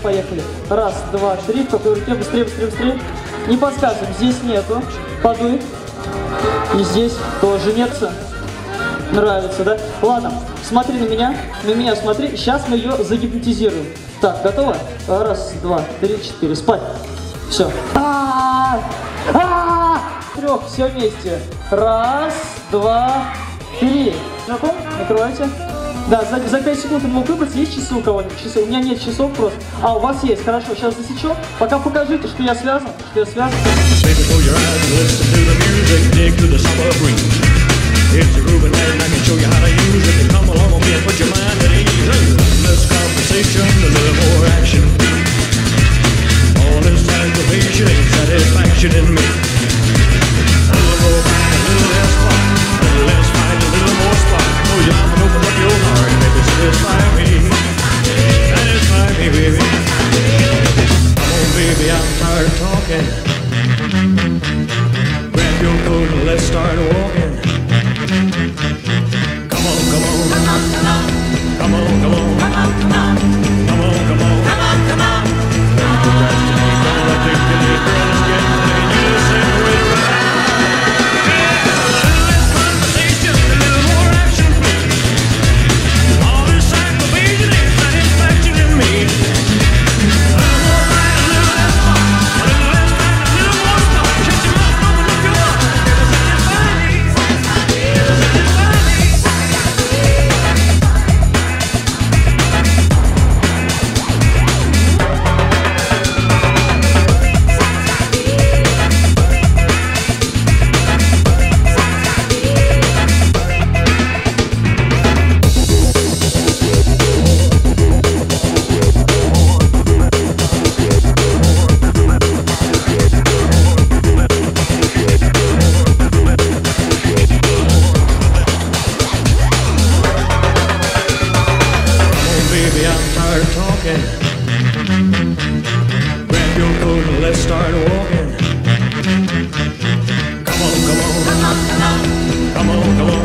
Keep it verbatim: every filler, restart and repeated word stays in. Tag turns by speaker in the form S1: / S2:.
S1: поехали. Раз, два, три. В какой руке? Быстрее, быстрее, быстрее. Не подсказываем, здесь нету. Подуй. И здесь тоже нет. Нравится, да? Ладно, смотри на меня. На меня смотри. Сейчас мы ее загипнотизируем. Так, готово? Раз, два, три, четыре. Спать. Все. Трех, все вместе. Раз, два, три. Знаком? Накрывайте. Да, за, за пять секунд он мог выбрать. Есть часы у кого-нибудь? Часы. У меня нет часов просто. А, у вас есть. Хорошо, сейчас засечем. Пока покажите, что я связан. Что я связан.
S2: Let's start walking. Come on, come on, come on, come on, come on, come on, come on, come on, come on, come on, come on, come on. Don't procrastinate, don't articulate, girl, let's get playing. You just say the way to ride. Yeah, a little less conversation, a little more action, please. All this aggravation ain't satisfaction in me. A little more fight, a little less fun, a little less fight, a little more fun. Shut your mouth, open up your heart. Grab your coat and let's start walking. Come on, come on, come on, come on, come on, come on.